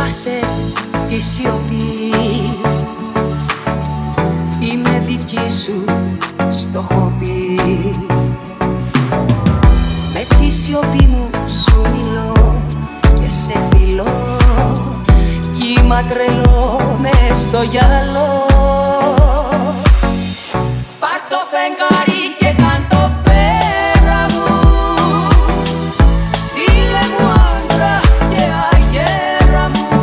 Σπάσε τη σιωπή, είμαι δική σου στο χοπί. Με τη σιωπή μου σου μιλώ και σε φιλώ, κύμα τρελό μες στο γυαλό. Πάρ' το φεγγάρι και κάν' το πέρα μου, φίλε μου άντρα και αγέρα μου.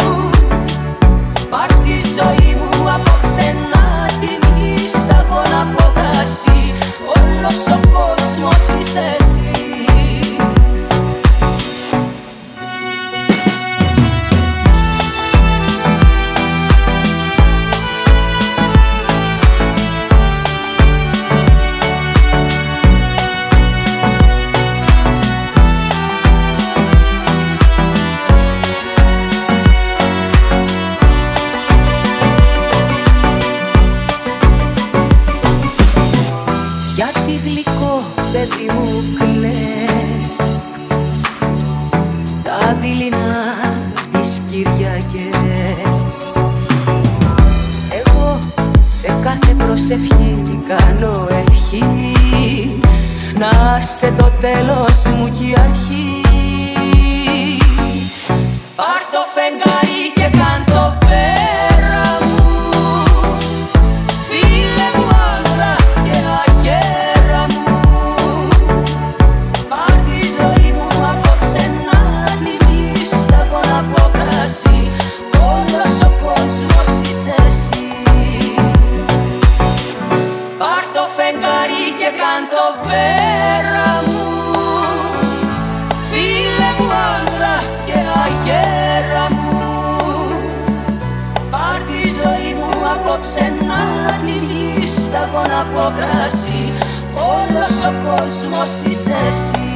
Πάρ' τη ζωή μου απόψε να την μίσταγω να απογράσει, όλος ο κόσμος είσαι εσύ. Γιατί γλυκό παιδί μου κλαις τα δειλινά τις Κυριακές. Εγώ σε κάθε προσευχή κάνω ευχή, να σε το τέλος μου κι η αρχή. Πάρ' το φεγγάρι και κάν' το πέρα μου, φίλε μου άντρα και αγέρα μου. Πάρ' τη ζωή μου απόψε να την μίσταγω να απογράσει, όλος ο κόσμος είσαι εσύ. Πάρ' το φεγγάρι και κάν' το πέρα μου, φίλε μου άντρα και αγέρα μου. Πάρ' τη ζωή μου απόψε να την μίσταγω να απογράσει, όλος ο κόσμος είσαι εσύ.